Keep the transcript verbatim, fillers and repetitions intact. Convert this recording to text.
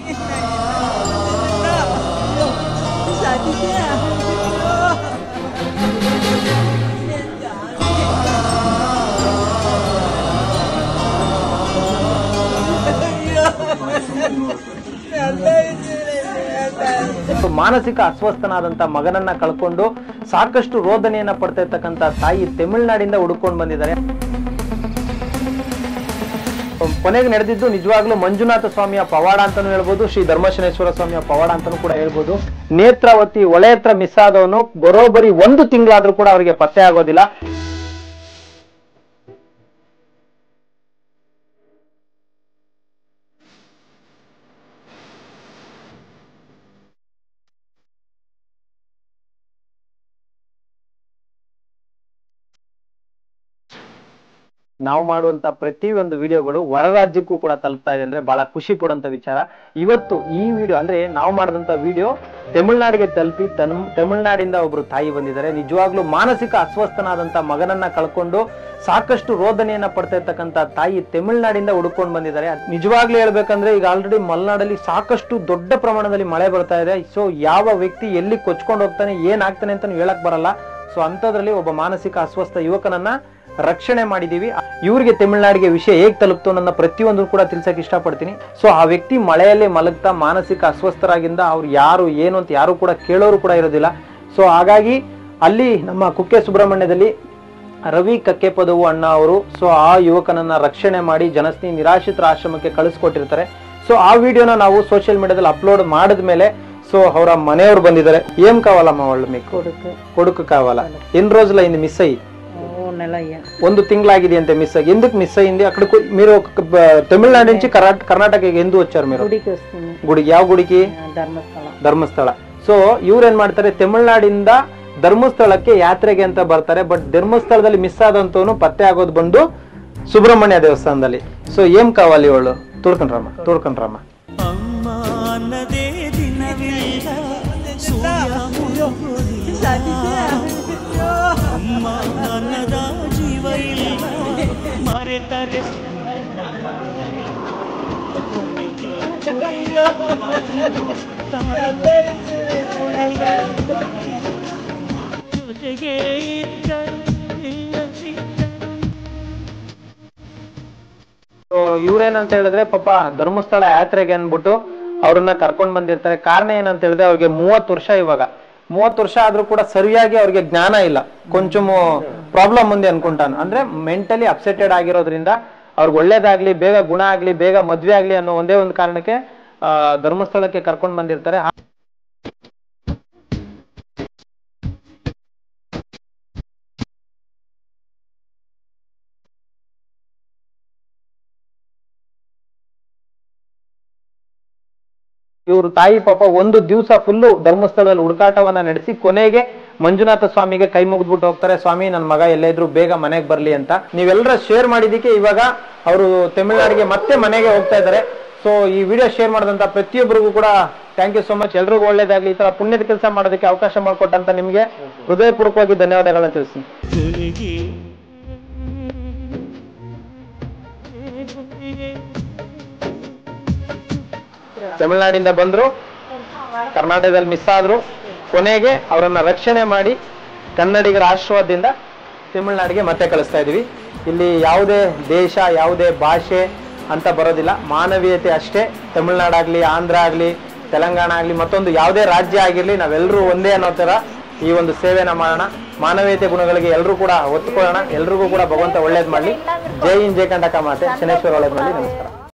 ಮಾನಸಿಕ ಅಸ್ವಸ್ಥನಾದಂತ ಮಗನನ್ನ ಕಳ್ಕೊಂಡು ಸಾಕಷ್ಟು ರೋದನೆಯನ್ನ ಪಡ್ತಾ ಇರ್ತಕ್ಕಂತ ತಾಯಿ ತಮಿಳುನಾಡಿಂದ ಹುಡುಕೊಂಡು ಬಂದಿದ್ದಾರೆ. ಕೊನೆಗೆ ನಡೆದಿದ್ದು ನಿಜವಾಗ್ಲೂ ಮಂಜುನಾಥ ಸ್ವಾಮಿಯ ಪವಾಡ ಅಂತಾನು ಹೇಳ್ಬೋದು, ಶ್ರೀ ಧರ್ಮಶನೇಶ್ವರ ಸ್ವಾಮಿಯ ಪವಾಡ ಅಂತಾನು ಕೂಡ ಹೇಳ್ಬೋದು. ನೇತ್ರಾವತಿ ಒಳೆ ಹತ್ರ ಮಿಸ್ ಆದವನು ಬರೋಬ್ಬರಿ ಒಂದು ತಿಂಗಳಾದ್ರೂ ಕೂಡ ಅವರಿಗೆ ಪತ್ತೆ ಆಗೋದಿಲ್ಲ. ನಾವು ಮಾಡುವಂತ ಪ್ರತಿಯೊಂದು ವಿಡಿಯೋಗಳು ಹೊರ ರಾಜ್ಯಕ್ಕೂ ಕೂಡ ತಲುಪ್ತಾ ಇದೆ ಅಂದ್ರೆ ಬಹಳ ಖುಷಿ ಪಡುವಂತ ವಿಚಾರ. ಇವತ್ತು ಈ ವಿಡಿಯೋ ಅಂದ್ರೆ ನಾವು ಮಾಡಿದಂತ ವಿಡಿಯೋ ತಮಿಳುನಾಡಿಗೆ ತಲುಪಿ ತನ್ ತಮಿಳುನಾಡಿಂದ ಒಬ್ರು ತಾಯಿ ಬಂದಿದ್ದಾರೆ. ನಿಜವಾಗ್ಲೂ ಮಾನಸಿಕ ಅಸ್ವಸ್ಥನಾದಂತ ಮಗನನ್ನ ಕಳ್ಕೊಂಡು ಸಾಕಷ್ಟು ರೋದನೆಯನ್ನ ಪಡ್ತಾ ಇರ್ತಕ್ಕಂತ ತಾಯಿ ತಮಿಳುನಾಡಿಂದ ಹುಡುಕೊಂಡು ಬಂದಿದ್ದಾರೆ. ನಿಜವಾಗ್ಲೂ ಹೇಳ್ಬೇಕಂದ್ರೆ ಈಗ ಆಲ್ರೆಡಿ ಮಲೆನಾಡಲ್ಲಿ ಸಾಕಷ್ಟು ದೊಡ್ಡ ಪ್ರಮಾಣದಲ್ಲಿ ಮಳೆ ಬರ್ತಾ ಇದೆ. ಸೊ ಯಾವ ವ್ಯಕ್ತಿ ಎಲ್ಲಿ ಕೊಚ್ಕೊಂಡು ಹೋಗ್ತಾನೆ ಏನಾಗ್ತಾನೆ ಅಂತ ಹೇಳಕ್ ಬರಲ್ಲ. ಸೊ ಅಂತದ್ರಲ್ಲಿ ಒಬ್ಬ ಮಾನಸಿಕ ಅಸ್ವಸ್ಥ ಯುವಕನನ್ನ ರಕ್ಷಣೆ ಮಾಡಿದೀವಿ. ಇವ್ರಿಗೆ ತಮಿಳುನಾಡಿಗೆ ವಿಷಯ ಹೇಗ್ ತಲುಪ್ತು ನನ್ನ ಪ್ರತಿಯೊಂದು ಕೂಡ ತಿಳ್ಸಕ್ ಇಷ್ಟಪಡ್ತೀನಿ. ಸೊ ಆ ವ್ಯಕ್ತಿ ಮಳೆಯಲ್ಲೇ ಮಲಗ್ತಾ ಮಾನಸಿಕ ಅಸ್ವಸ್ಥರಾಗಿಂದ ಅವ್ರು ಯಾರು ಏನು ಅಂತ ಯಾರು ಕೂಡ ಕೇಳೋರು ಕೂಡ ಇರೋದಿಲ್ಲ. ಸೊ ಹಾಗಾಗಿ ಅಲ್ಲಿ ನಮ್ಮ ಕುಕ್ಕೆ ಸುಬ್ರಹ್ಮಣ್ಯದಲ್ಲಿ ರವಿ ಕಕ್ಕೆಪದವು ಅಣ್ಣ ಅವರು ಸೊ ಆ ಯುವಕನನ್ನ ರಕ್ಷಣೆ ಮಾಡಿ ಜನಸ್ನೇಹಿ ನಿರಾಶ್ರಿತರ ಆಶ್ರಮಕ್ಕೆ ಕಳಿಸ್ಕೊಟ್ಟಿರ್ತಾರೆ. ಸೊ ಆ ವಿಡಿಯೋನ ನಾವು ಸೋಷಿಯಲ್ ಮೀಡಿಯಾದಲ್ಲಿ ಅಪ್ಲೋಡ್ ಮಾಡಿದ್ಮೇಲೆ ಸೊ ಅವರ ಮನೆಯವರು ಬಂದಿದ್ದಾರೆ. ఏం కావాలమ్మా వాళ్ళు మీకు? కొడుకు కొడుకు కావాలా? ఎన్ని రోజులైంది మిస్ అయ్యి? ಒಂದು ತಿಂಗಳಾಗಿದೆ మిస్ అయ్యి. ఎందుకు మిస్ అయ్యింది? అక్కడ మీరు తమిళనాడు నుంచి కర్ణాటకకి ఎందుకు వచ్చారు మీరు? గుడికి ಯಾವ గుడికి? ಧರ್ಮಸ್ಥಳ. ಸೊ ಇವ್ರು ಏನ್ ಮಾಡ್ತಾರೆ ತಮಿಳ್ನಾಡಿಂದ ಧರ್ಮಸ್ಥಳಕ್ಕೆ ಯಾತ್ರೆಗೆ ಅಂತ ಬರ್ತಾರೆ. ಬಟ್ ಧರ್ಮಸ್ಥಳದಲ್ಲಿ ಮಿಸ್ ಆದಂತವನು ಪತ್ತೆ ಆಗೋದು ಬಂದು ಸುಬ್ರಹ್ಮಣ್ಯ ದೇವಸ್ಥಾನದಲ್ಲಿ. ಸೊ ಏಂ ಕಾవాలి ಅವಳು? ತೋಡ್ಕೊಂಡ್ರಮ್ಮ ತೋಡ್ಕೊಂಡ್ರಮ್ಮ ಇವ್ರೇನಂತ ಹೇಳಿದ್ರೆ ಪಾಪ ಧರ್ಮಸ್ಥಳ ಯಾತ್ರೆಗೆ ಅನ್ಬಿಟ್ಟು ಅವ್ರನ್ನ ಕರ್ಕೊಂಡ್ ಬಂದಿರ್ತಾರೆ. ಕಾರಣ ಏನಂತ ಹೇಳಿದ್ರೆ ಅವ್ರಿಗೆ ಮೂವತ್ತು ವರ್ಷ ಇವಾಗ ಮೂವತ್ತು ವರ್ಷ ಆದ್ರೂ ಕೂಡ ಸರಿಯಾಗಿ ಅವ್ರಿಗೆ ಜ್ಞಾನ ಇಲ್ಲ. ಕೊಂಚಮು ಪ್ರಾಬ್ಲಮ್ ఉంది ಅನ್ಕೊಂತಾನ. ಅಂದ್ರೆ ಮೆಂಟಲಿ ಅಪ್ಸೆಟೆಡ್ ಆಗಿರೋದ್ರಿಂದ ಅವ್ರಿಗೆ ಒಳ್ಳೇದಾಗ್ಲಿ ಬೇಗ ಗುಣ ಆಗ್ಲಿ ಬೇಗ ಮದ್ವೆ ಆಗ್ಲಿ ಅನ್ನೋ ಒಂದೇ ಒಂದು ಕಾರಣಕ್ಕೆ ಆ ಧರ್ಮಸ್ಥಳಕ್ಕೆ ಕರ್ಕೊಂಡ್ ಬಂದಿರ್ತಾರೆ. ಇವರು ತಾಯಿ ಪಾಪ ಒಂದು ದಿವಸ ಫುಲ್ಲು ಧರ್ಮಸ್ಥಳದಲ್ಲಿ ಹುಡುಕಾಟವನ್ನ ನಡೆಸಿ ಕೊನೆಗೆ ಮಂಜುನಾಥ ಸ್ವಾಮಿಗೆ ಕೈ ಮುಗಿದ್ಬಿಟ್ಟು ಹೋಗ್ತಾರೆ. ಸ್ವಾಮಿ ನನ್ನ ಮಗ ಎಲ್ಲೇ ಇದ್ರು ಬೇಗ ಮನೆಗೆ ಬರ್ಲಿ ಅಂತ. ನೀವೆಲ್ಲರ ಶೇರ್ ಮಾಡಿದಕ್ಕೆ ಇವಾಗ ಅವರು ತಮಿಳುನಾಡಿಗೆ ಮತ್ತೆ ಮನೆಗೆ ಹೋಗ್ತಾ ಇದ್ದಾರೆ. ಸೊ ಈ ವಿಡಿಯೋ ಶೇರ್ ಮಾಡಿದಂತ ಪ್ರತಿಯೊಬ್ಬರಿಗೂ ಕೂಡ ಥ್ಯಾಂಕ್ ಯು ಸೋ ಮಚ್. ಎಲ್ರಿಗೂ ಒಳ್ಳೇದಾಗ್ಲಿ. ಈ ತರ ಪುಣ್ಯದ ಕೆಲಸ ಮಾಡೋದಕ್ಕೆ ಅವಕಾಶ ಮಾಡಿಕೊಟ್ಟಂತ ನಿಮ್ಗೆ ಹೃದಯಪೂರ್ವಕವಾಗಿ ಧನ್ಯವಾದಗಳನ್ನ ತಿಳಿಸ್ತೀನಿ. ತಮಿಳುನಾಡಿಂದ ಬಂದ್ರು, ಕರ್ನಾಟಕದಲ್ಲಿ ಮಿಸ್ ಆದ್ರು, ಕೊನೆಗೆ ಅವರನ್ನ ರಕ್ಷಣೆ ಮಾಡಿ ಕನ್ನಡಿಗರ ಆಶೀರ್ವಾದದಿಂದ ತಮಿಳುನಾಡಿಗೆ ಮತ್ತೆ ಕಳಿಸ್ತಾ ಇದೀವಿ. ಇಲ್ಲಿ ಯಾವುದೇ ದೇಶ ಯಾವುದೇ ಭಾಷೆ ಅಂತ ಬರೋದಿಲ್ಲ, ಮಾನವೀಯತೆ ಅಷ್ಟೇ. ತಮಿಳುನಾಡಾಗ್ಲಿ ಆಂಧ್ರ ಆಗ್ಲಿ ತೆಲಂಗಾಣ ಆಗ್ಲಿ ಮತ್ತೊಂದು ಯಾವುದೇ ರಾಜ್ಯ ಆಗಿರ್ಲಿ ನಾವೆಲ್ಲರೂ ಒಂದೇ ಅನ್ನೋ ತರ ಈ ಒಂದು ಸೇವೆನ ಮಾಡೋಣ. ಮಾನವೀಯತೆ ಗುಣಗಳಿಗೆ ಎಲ್ಲರೂ ಕೂಡ ಒತ್ತುಕೊಳ್ಳೋಣ. ಎಲ್ರಿಗೂ ಕೂಡ ಭಗವಂತ ಒಳ್ಳೇದ್ ಮಾಡ್ಲಿ. ಜೈ ಹಿಂದ್ ಜೈ ಕಂಟಕ ಮಾತೆ. ಶನೇಶ್ವರ ಒಳ್ಳೇದ್ ಮಾಡ್ಲಿ. ನಮಸ್ಕಾರ.